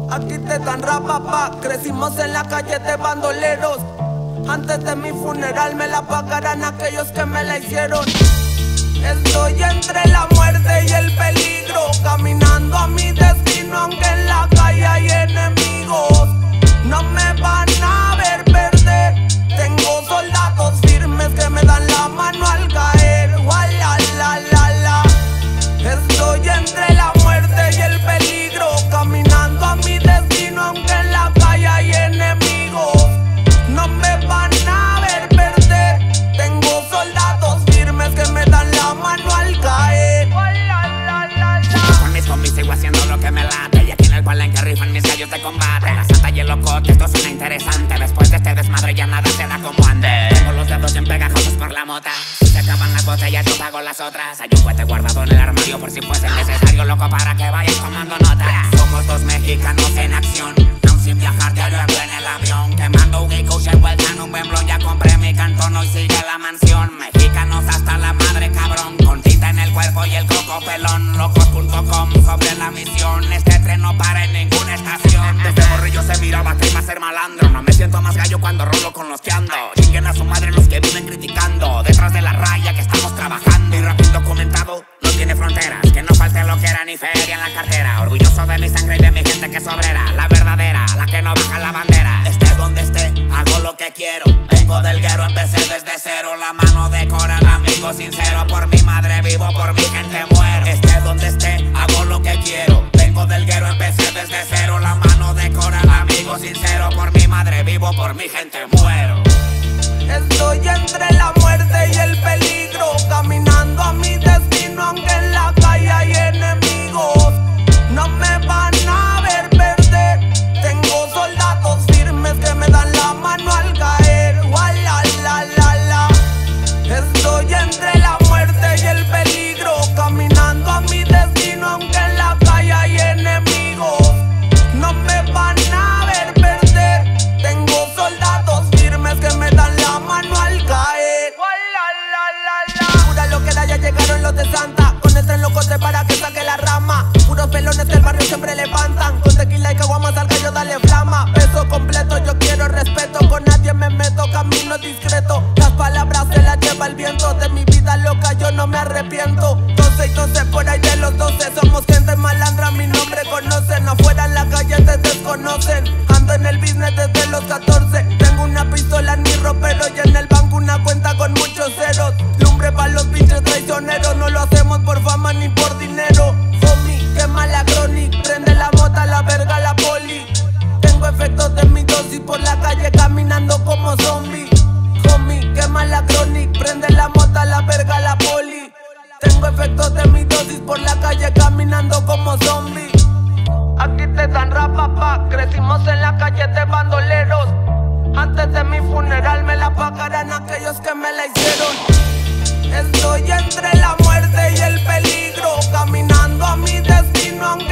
Aquí te dan rapapá, crecimos en la calle de bandoleros. Antes de mi funeral me la pagarán aquellos que me la hicieron. Estoy entre la muerte y el peligro, caminando a mi destino aunque en la calle hay enemigos. No me van a ver perder, tengo soldados firmes que me dan la mano al caer. Wala, la, la, la. Estoy entre la muerte y el peligro, caminando a mi destino aunque en la calle hay enemigos. No me van a ver perder, tengo soldados firmes que me dan la mano al caer. Con mis zombies sigo haciendo lo que me late, y aquí en el palenque rifan mis gallos de combate. La santa y el locote, esto suena interesante. Después de este desmadre ya nada se da como antes. Tengo los dedos bien pegajosos por la mota. Si se acaban las botellas yo pago las otras. Hay un cohete guardado en el armario por si fuese necesario, loco, para que vayas tomando nota. Somos dos mexicanos en acción, aún sin viajar diario en el avión. Quemando un Geeko, vuelta en un buen blon. Ya compré mi cantón, hoy sigue la mansión. Mexicanos hasta la madre, cabrón, con tinta en el cuerpo y el coco pelón. Locos.com sobre la misión, este tren no para en ninguna estación. Desde morrillo se miraba que iba a ser malandro. No me siento más gallo cuando rolo con los que ando. Chinguen a su madre los que viven criticando, detrás de la raya que estamos trabajando. Mi rap indocumentado no tiene fronteras, que no falte lo que era ni feria en la cartera. Orgulloso de mi sangre y de mi gente que es obrera, la verdadera, la que no baja la bandera. Esté donde esté, hago lo que quiero. Vengo del guero, empecé desde cero. La mano de Coral, amigo sincero. Por mi madre vivo, por mi gente muero. Esté donde esté, hago lo que quiero. Vengo del guero, empecé desde cero. La mano de Coral, amigo sincero. Por mi madre vivo, por mi gente muero. Estoy entre la muerte y el peligro, caminando a mi destino aunque en la calle hay enemigos. No me van a ver perder, tengo soldados firmes que me dan la mano al caer. Wala, la, la, la. Estoy entre la muerte y el peligro, caminando a mi destino aunque en la calle hay enemigos. No me van a ver perder, tengo soldados firmes que me dan la mano al caer. Pura lo que da, ya llegaron los de Santa, con el tren locote para que saque la rama. Puros pelones del barrio siempre levantan, con tequila y caguamas al gallo dale flama. Peso completo, yo quiero respeto, con nadie me meto, camino discreto. Las palabras se las lleva el viento, de mi vida loca yo no me arrepiento. 12 y 12 por ahí de los 12, somos gente malandra, mi nombre conocen. Afuera en la calle te desconocen, ando en el business desde los 14. Tengo una pistola en mi ropero y en el banco una cuenta con muchos ceros. Lumbre para los pinches traicioneros, no lo hacemos por fama ni por dinero. Homie, quema la chronic, prende la mota, la verga, la poli. Tengo efectos de mi dosis por la calle caminando como zombie. Homie, quema la chronic, prende la mota, la verga, la poli. Tengo efectos de mi dosis por la calle caminando como zombie. Aquí te dan rapapá, crecimos en la calle de bandoleros. Antes de mi funeral me la pagarán aquellos que me la hicieron. Estoy entre la muerte y el peligro, caminando a mi destino aunque